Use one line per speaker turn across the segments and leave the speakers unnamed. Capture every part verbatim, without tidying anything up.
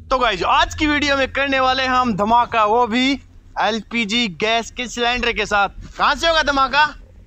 तो गाइस आज की वीडियो में करने वाले हैं हम धमाका, वो भी एलपीजी गैस के सिलेंडर के साथ। कहां से होगा धमाका?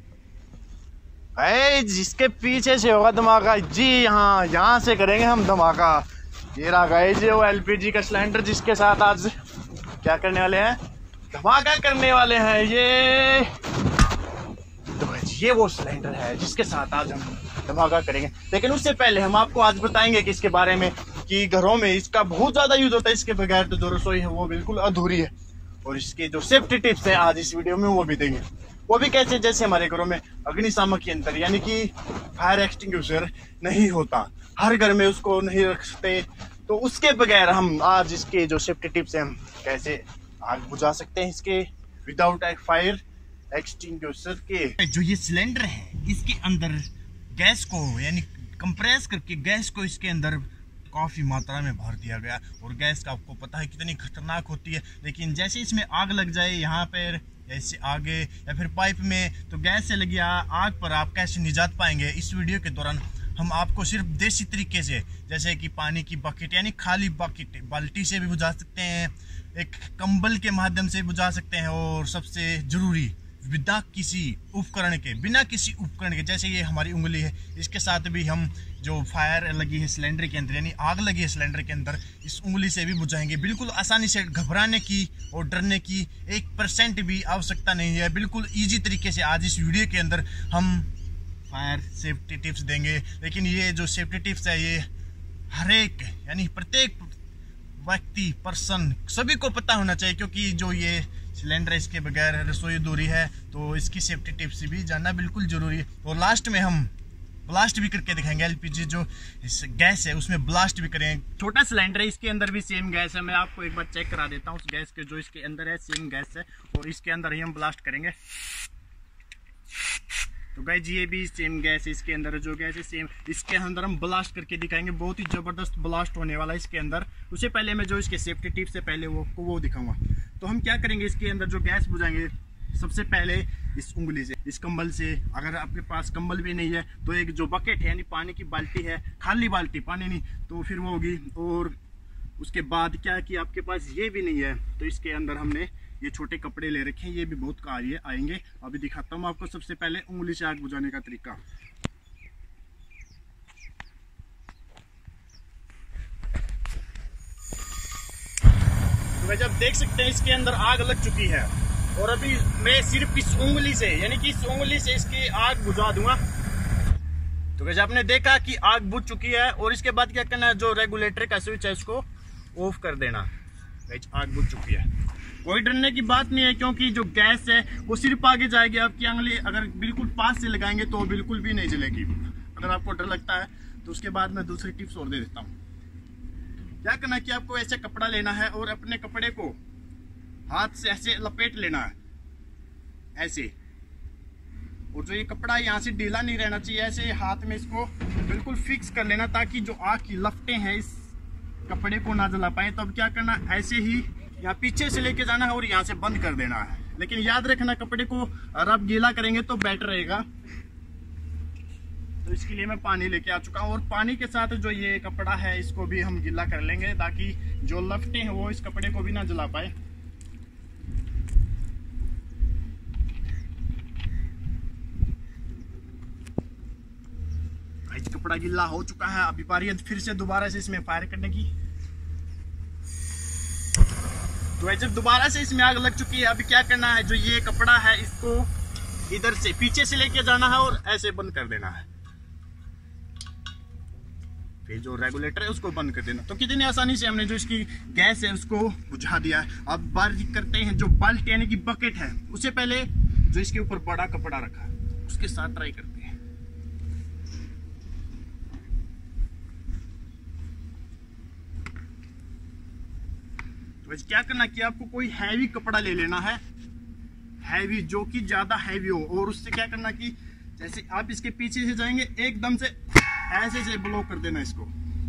ए, जिसके पीछे से होगा धमाका जी। यहाँ यहाँ से करेंगे हम धमाका। ये रहा गाइस वो एलपीजी का सिलेंडर जिसके साथ आज क्या करने वाले हैं, धमाका करने वाले हैं। ये तो गाइस ये वो सिलेंडर है जिसके साथ आज हम धमाका करेंगे। लेकिन उससे पहले हम आपको आज बताएंगे कि इसके बारे में कि घरों में इसका बहुत ज्यादा यूज होता है। इसके बगैर तो जो रसोई है वो बिल्कुल अधूरी है। और इसके जो सेफ्टी टिप्स है आज इस वीडियो में वो भी देंगे। वो भी कैसे, जैसे हमारे घरों में अग्निशामक यंत्र यानी कि फायर एक्सटिंग्विशर नहीं होता, हर घर में उसको नहीं रख सकते, तो उसके बगैर हम आज इसके जो सेफ्टी टिप्स हैं हम कैसे आग बुझा सकते हैं इसके विदाउट फायर एक्सटिंग्विशर के। जो ये सिलेंडर है इसके अंदर गैस को यानी कंप्रेस करके गैस को इसके अंदर काफ़ी मात्रा में भर दिया गया। और गैस का आपको पता है कितनी खतरनाक होती है। लेकिन जैसे इसमें आग लग जाए यहाँ पर ऐसे आगे या फिर पाइप में, तो गैस से लगी आग पर आप कैसे निजात पाएंगे, इस वीडियो के दौरान हम आपको सिर्फ देसी तरीके से, जैसे कि पानी की बकेट यानी खाली बकेट बाल्टी से भी बुझा सकते हैं, एक कंबल के माध्यम से बुझा सकते हैं, और सबसे ज़रूरी बिना किसी उपकरण के बिना किसी उपकरण के जैसे ये हमारी उंगली है, इसके साथ भी हम जो फायर लगी है सिलेंडर के अंदर यानी आग लगी है सिलेंडर के अंदर, इस उंगली से भी बुझाएंगे। बिल्कुल आसानी से, घबराने की और डरने की एक परसेंट भी आवश्यकता नहीं है। बिल्कुल ईजी तरीके से आज इस वीडियो के अंदर हम फायर सेफ्टी टिप्स देंगे। लेकिन ये जो सेफ्टी टिप्स है ये हर एक यानी प्रत्येक व्यक्ति पर्सन सभी को पता होना चाहिए, क्योंकि जो ये सिलेंडर इसके बगैर रसोई दूरी है, तो इसकी सेफ्टी टिप्स भी जानना बिल्कुल जरूरी है। और लास्ट में हम ब्लास्ट भी करके दिखाएंगे। एलपीजी जो गैस है उसमें ब्लास्ट भी करेंगे। छोटा सिलेंडर है, इसके अंदर भी सेम गैस है। मैं आपको एक बार चेक करा देता हूँ उस गैस के, जो इसके अंदर है सेम गैस है, और इसके अंदर ही हम ब्लास्ट करेंगे। तो गाइस ये भी सेम गैस है, इसके अंदर जो गैस है सेम, इसके अंदर हम ब्लास्ट करके दिखाएंगे। बहुत ही जबरदस्त ब्लास्ट होने वाला है इसके अंदर। उससे पहले मैं जो इसके सेफ्टी टिप्स से पहले वो वो दिखाऊंगा। तो हम क्या करेंगे, इसके अंदर जो गैस बुझाएंगे सबसे पहले इस उंगली से, इस कंबल से। अगर आपके पास कंबल भी नहीं है तो एक जो बकेट है यानी पानी की बाल्टी है, खाली बाल्टी, पानी नहीं, तो फिर वो होगी। और उसके बाद क्या कि आपके पास ये भी नहीं है तो इसके अंदर हमने ये छोटे कपड़े ले रखे हैं, ये भी बहुत कार्य आएंगे। अभी दिखाता हूँ आपको सबसे पहले उंगली से आग बुझाने का तरीका। तो जब देख सकते हैं इसके अंदर आग लग चुकी है, और अभी मैं सिर्फ इस उंगली से यानी कि इस उंगली से इसकी आग बुझा दूंगा। तो वैसे आपने देखा कि आग बुझ चुकी है, और इसके बाद क्या करना है, जो रेगुलेटर का स्विच है उसको ऑफ कर देना। आग बुझ चुकी है, कोई डरने की बात नहीं है, क्योंकि जो गैस है वो सिर्फ आगे जाएगी। आपकी उंगली अगर बिल्कुल पास से लगाएंगे तो बिल्कुल भी नहीं जलेगी। अगर आपको डर लगता है तो उसके बाद मैं दूसरी टिप्स और दे देता हूँ। क्या करना है कि आपको ऐसे कपड़ा लेना है और अपने कपड़े को हाथ से ऐसे लपेट लेना है, ऐसे। और जो ये कपड़ा यहाँ से ढीला नहीं रहना चाहिए, ऐसे हाथ में इसको बिल्कुल फिक्स कर लेना, ताकि जो आग की लपटें हैं इस कपड़े को ना जला पाए। तो अब क्या करना, ऐसे ही यहाँ पीछे से लेके जाना है और यहाँ से बंद कर देना है। लेकिन याद रखना कपड़े को अगर आप गीला करेंगे तो बेटर रहेगा। तो इसके लिए मैं पानी लेके आ चुका हूँ, और पानी के साथ जो ये कपड़ा है इसको भी हम गीला कर लेंगे, ताकि जो लपटें हैं वो इस कपड़े को भी ना जला पाए। कपड़ा गीला हो चुका है, अभी बारी है फिर से दोबारा से इसमें फायर करने की। तो जब दोबारा से इसमें आग लग चुकी है, अभी क्या करना है, जो ये कपड़ा है इसको इधर से पीछे से लेके जाना है और ऐसे बंद कर देना है। फिर जो रेगुलेटर है उसको बंद कर देना। तो कितनी आसानी से हमने जो इसकी गैस है उसको बुझा दिया है। अब बारी करते हैं जो बाल्टी यानी कि बकेट है, उससे पहले जो इसके ऊपर बड़ा कपड़ा रखा है उसके साथ ट्राई करते हैं। क्या करना कि आपको कोई हैवी कपड़ा ले लेना है, हैवी जो कि ज्यादा हैवी हो, और उससे क्या करना कि जैसे आप इसके पीछे से जाएंगे एकदम से ऐसे से ब्लॉक कर देना इसको।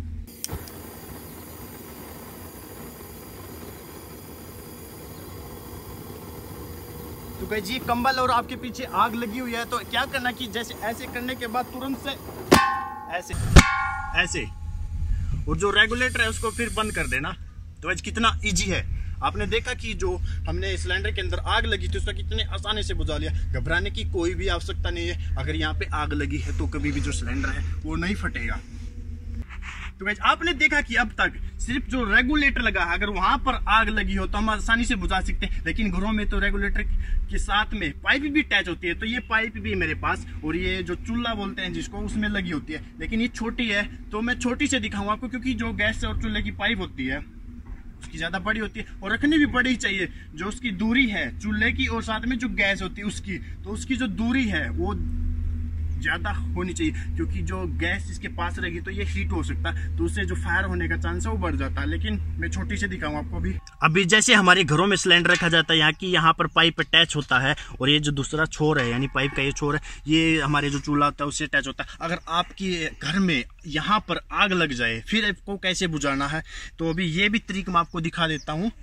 तो गाइस जी कंबल और आपके पीछे आग लगी हुई है, तो क्या करना कि जैसे ऐसे करने के बाद तुरंत से ऐसे ऐसे, और जो रेगुलेटर है उसको फिर बंद कर देना। तो आज कितना इजी है। आपने देखा कि जो हमने सिलेंडर के अंदर आग लगी थी उसका कितने आसानी से बुझा लिया। घबराने की कोई भी आवश्यकता नहीं है। अगर यहाँ पे आग लगी है तो कभी भी जो सिलेंडर है वो नहीं फटेगा। तो गाइस आपने देखा कि अब तक सिर्फ जो रेगुलेटर लगा है, अगर वहां पर आग लगी हो तो हम आसानी से बुझा सकते हैं। लेकिन घरों में तो रेगुलेटर के साथ में पाइप भी अटैच होती है। तो ये पाइप भी मेरे पास, और ये जो चूल्हा बोलते हैं जिसको, उसमें लगी होती है। लेकिन ये छोटी है तो मैं छोटी से दिखाऊंगा आपको, क्योंकि जो गैस और चूल्हे की पाइप होती है उसकी ज्यादा बड़ी होती है और रखनी भी बड़ी चाहिए। जो उसकी दूरी है चूल्हे की और साथ में जो गैस होती है उसकी, तो उसकी जो दूरी है वो ज्यादा होनी चाहिए, क्योंकि जो गैस इसके पास रहेगी तो ये हीट हो सकता है, तो उससे जो फायर होने का चांस है वो बढ़ जाता है। लेकिन मैं छोटी से दिखाऊं आपको भी। अभी जैसे हमारे घरों में सिलेंडर रखा जाता है, यहाँ की यहाँ पर पाइप अटैच होता है और ये जो दूसरा छोर है यानी पाइप का ये छोर है, ये हमारे जो चूल्हा होता है उससे अटैच होता है। अगर आपके घर में यहाँ पर आग लग जाए फिर आपको कैसे बुझाना है, तो अभी ये भी तरीका मैं आपको दिखा देता हूँ।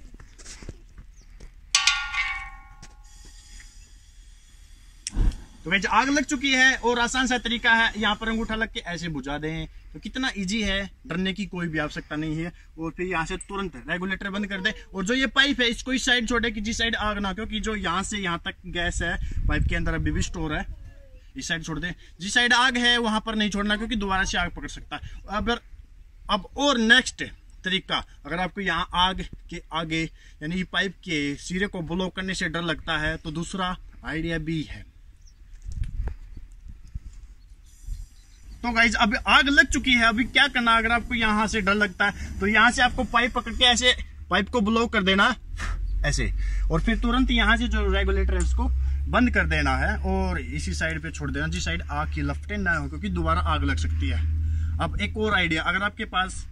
तो गाइस आग लग चुकी है और आसान सा तरीका है, यहाँ पर अंगूठा लग के ऐसे बुझा दें। तो कितना इजी है, डरने की कोई भी आवश्यकता नहीं है। और फिर यहाँ से तुरंत रेगुलेटर बंद कर दे और जो ये पाइप है इसको इस साइड छोड़े कि जिस साइड आग ना, क्योंकि जो यहाँ से यहाँ तक गैस है पाइप के अंदर अभी भी स्टोर है, इस साइड छोड़ दे। जिस साइड आग है वहां पर नहीं छोड़ना, क्योंकि दोबारा से आग पकड़ सकता है। अब अब और नेक्स्ट तरीका, अगर आपको यहाँ आग के आगे यानी पाइप के सिरे को ब्लॉक करने से डर लगता है तो दूसरा आइडिया भी है। तो गाइज अब आग लग चुकी है, अभी क्या करना, अगर आपको यहाँ से डर लगता है तो यहाँ से आपको पाइप पकड़ के ऐसे पाइप को ब्लॉक कर देना ऐसे, और फिर तुरंत यहाँ से जो रेगुलेटर है उसको बंद कर देना है और इसी साइड पे छोड़ देना जिस साइड आग की लपटें ना हो, क्योंकि दोबारा आग लग सकती है। अब एक और आइडिया, अगर आपके पास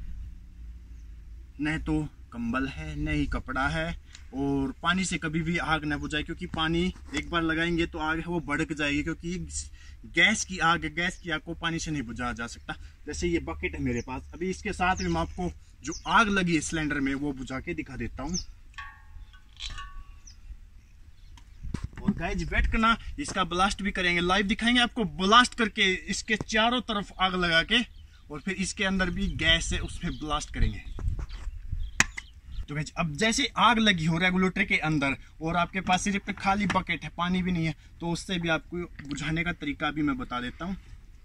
न तो कंबल है न ही कपड़ा है और पानी से कभी भी आग न बुझाए, क्योंकि पानी एक बार लगाएंगे तो आग है वो भड़क जाएगी, क्योंकि गैस की आग है, गैस की आग को पानी से नहीं बुझाया जा सकता। जैसे ये बकेट है मेरे पास, अभी इसके साथ में मैं आपको जो आग लगी है सिलेंडर में वो बुझा के दिखा देता हूँ। और गाइस वेट करना, इसका ब्लास्ट भी करेंगे, लाइव दिखाएंगे आपको ब्लास्ट करके, इसके चारों तरफ आग लगा के, और फिर इसके अंदर भी गैस है उसमें ब्लास्ट करेंगे। तो गाइस अब जैसे आग लगी हो रेगुलेटर के अंदर और आपके पास सिर्फ खाली बकेट है, पानी भी नहीं है, तो उससे भी आपको बुझाने का तरीका भी मैं बता देता हूँ।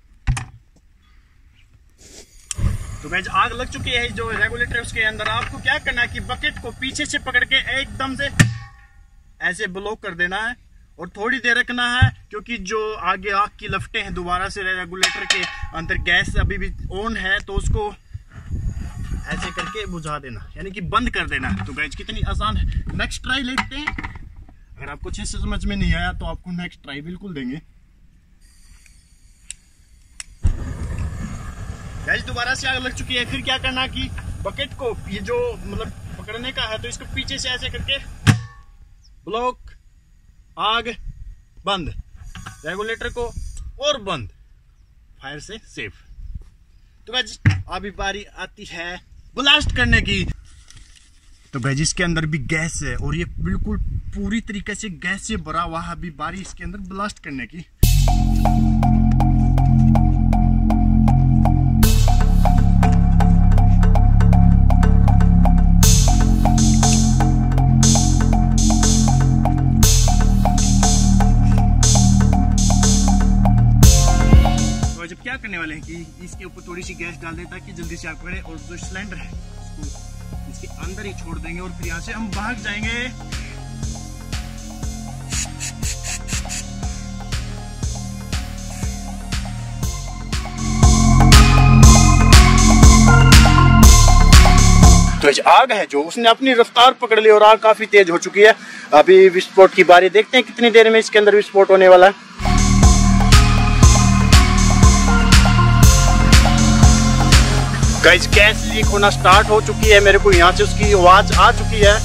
तो गाइस आग लग चुकी है जो रेगुलेटर उसके अंदर, आपको क्या करना है कि बकेट को पीछे से पकड़ के एकदम से ऐसे ब्लॉक कर देना है और थोड़ी देर रखना है, क्योंकि जो आगे आग की लपटें हैं दोबारा से रेगुलेटर के अंदर गैस अभी भी ऑन है तो उसको ऐसे करके बुझा देना, यानी कि बंद कर देना। तो गाइस कितनी आसान है, नेक्स्ट ट्राई लेते हैं। अगर आपको अच्छे से समझ में नहीं आया तो आपको नेक्स्ट ट्राई बिल्कुल देंगे। गाइस दोबारा से आग लग चुकी है, फिर क्या करना कि बकेट को ये जो मतलब पकड़ने का है तो इसको पीछे से ऐसे करके ब्लॉक, आग बंद, रेगुलेटर को और बंद, फायर से सेफ। तो गाइस अभी बारी आती है ब्लास्ट करने की। तो गाइस इसके अंदर भी गैस है और ये बिल्कुल पूरी तरीके से गैस से भरा हुआ है, अभी बारी इसके अंदर ब्लास्ट करने की। क्या करने वाले हैं कि इसके ऊपर थोड़ी सी गैस डाल दें ताकि जल्दी से आग पकड़े, और जो सिलेंडर है उसको इसके अंदर ही छोड़ देंगे और फिर यहाँ से हम भाग जाएंगे। तो आग है जो उसने अपनी रफ्तार पकड़ ली और आग काफी तेज हो चुकी है। अभी विस्फोट की बारी, देखते हैं कितनी देर में इसके अंदर विस्फोट होने वाला है। गाइस गैस लीक होना स्टार्ट हो चुकी है, मेरे को यहाँ से उसकी आवाज आ चुकी है।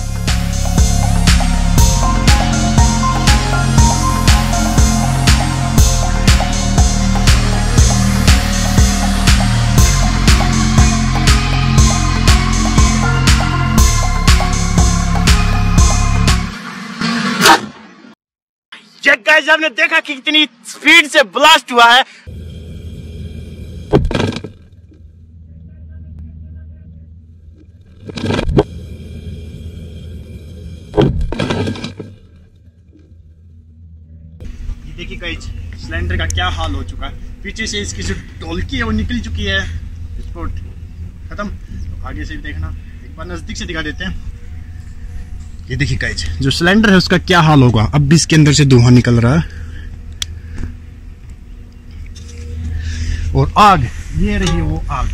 गाइस आपने देखा कि कितनी स्पीड से ब्लास्ट हुआ है। गाइस सिलेंडर का क्या हाल हो चुका है। पीछे से इसकी जो ढोलकी है वो निकल चुकी है, विस्फोट खत्म। तो आगे से भी देखना, एक बार नजदीक से दिखा देते हैं। ये देखिए गाइस जो सिलेंडर है उसका क्या हाल होगा। अब भी इसके अंदर से धुआं निकल रहा है और आग, ये रही वो आग।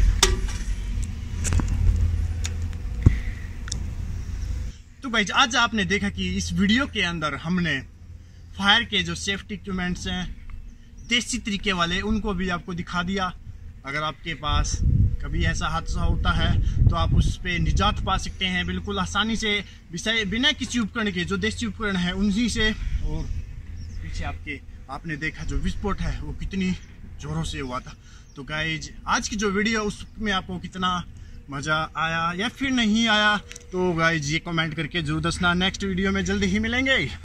तो गाइस आज आपने देखा कि इस वीडियो के अंदर हमने फायर के जो सेफ्टी इक्विपमेंट्स हैं देसी तरीके वाले, उनको भी आपको दिखा दिया। अगर आपके पास कभी ऐसा हादसा होता है तो आप उस पे निजात पा सकते हैं बिल्कुल आसानी से, बिना किसी उपकरण के। जो देसी उपकरण है उन्हीं से। और पीछे आपके आपने देखा जो विस्फोट है वो कितनी जोरों से हुआ था। तो गाइज आज की जो वीडियो उसमें आपको कितना मज़ा आया या फिर नहीं आया, तो गाइज ये कमेंट करके जरूर दसना। नेक्स्ट वीडियो में जल्दी ही मिलेंगे।